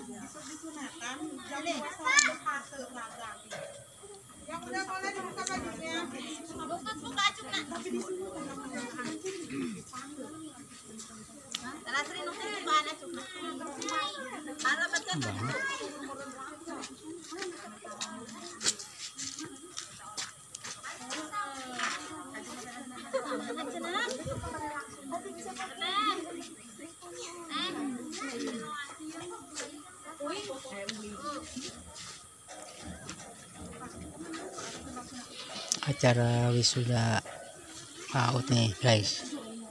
disunatan jam 2 fase lagi. Yang udah mulai dibuka bajunya. Buka cuma. Tapi di sini Rasri nunggu mana cuma. Ala betul. Acara wisuda PAUD nih guys.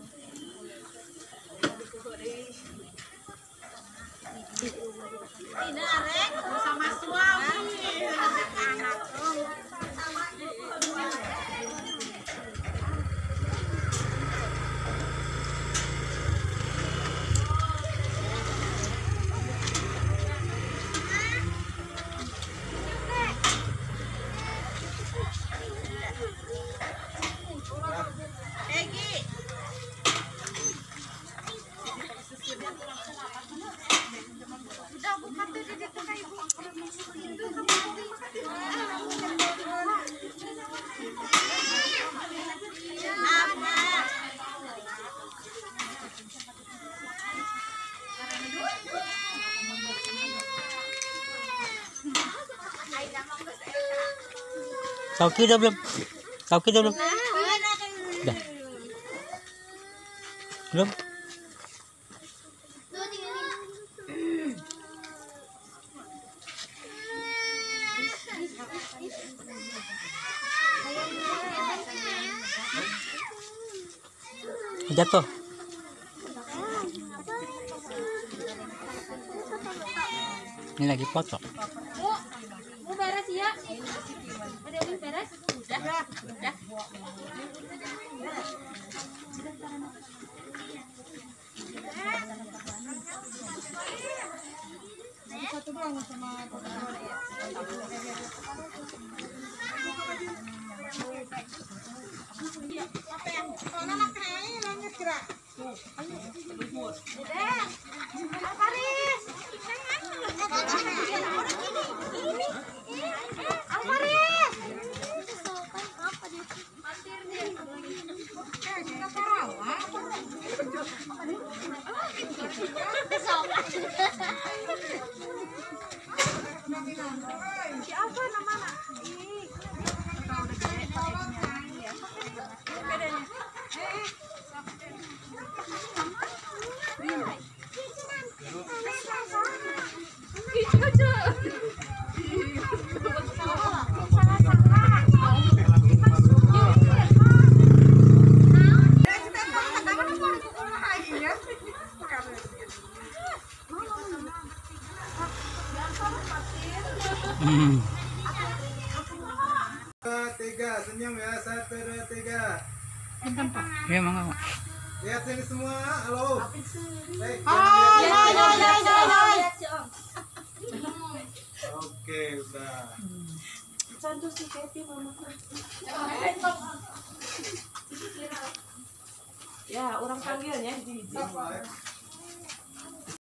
Sauki udah belum? Sauki udah belum? Udah. Belum? Jatuh. Ini lagi foto. Bu beres ya? Udah beres? Udah. satu doang sama apa yang soalnya anak kayak langit gerak. Siapa namanya? Tiga, senyum ya, 1, 2, 3. Ya mangga. Lihat sini semua, halo. Oke, udah. Cantik sih Kevin mama. Ya, orang panggilnya di